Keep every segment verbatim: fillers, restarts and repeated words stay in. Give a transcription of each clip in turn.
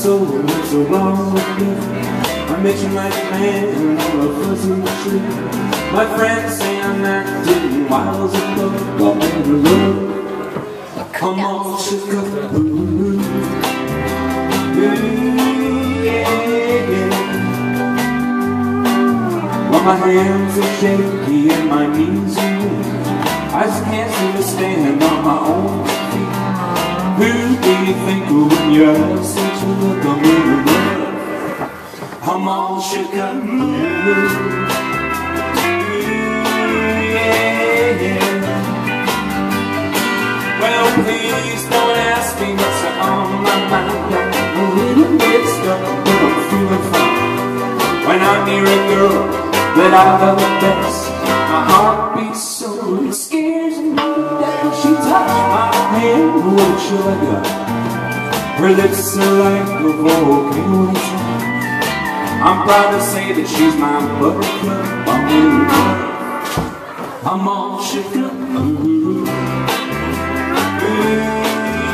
soul, what's so wrong with me? I mention like a man on a fuzzy tree. My friends say I'm acting wild as a dog, but in love, come on, sugar. Ooh, ooh, yeah, yeah. Well, my hands are shaky and my knees are weak. I just can't seem to stand on my own feet. Who do you think when you're such a look I'm in love? I'm all shook up. Ooh, yeah, yeah. Well, please don't ask me what's on my mind. I'm a little bit stuck, but I'm feeling fine. When I'm near a girl that I love the best, my heart beats so it scares me that she touched my hand. What should I do? Her lips are like a volcano. I'm proud to say that she's my buttercup. I'm in love. I'm all shook up. Ooh, ooh.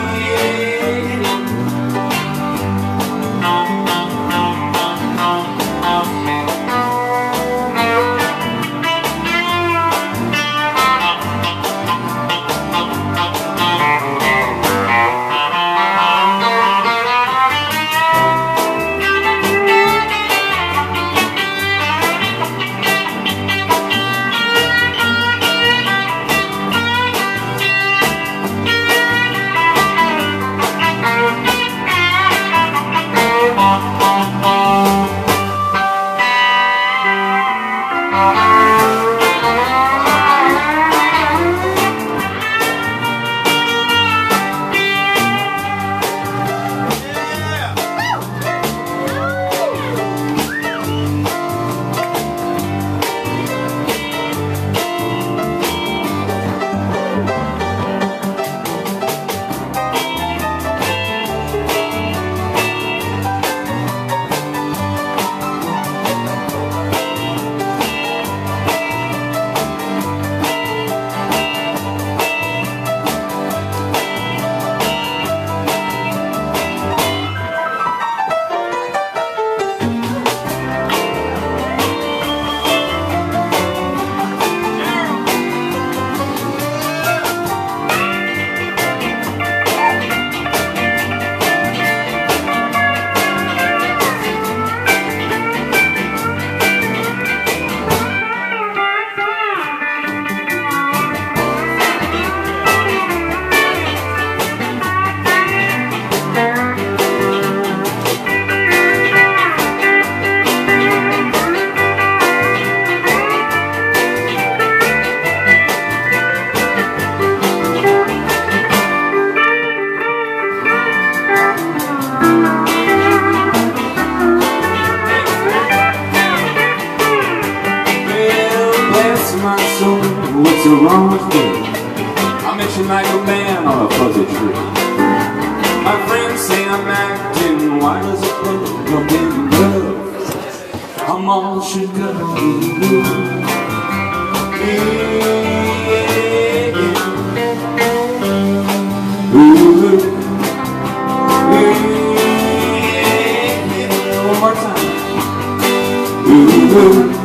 What's wrong with me? I mention like a man on a fuzzy tree. My friends say I'm acting wild as a bird. I'm in love. I'm all shook up. Ooh, yeah, yeah. Ooh, yeah, yeah. One more time. Ooh.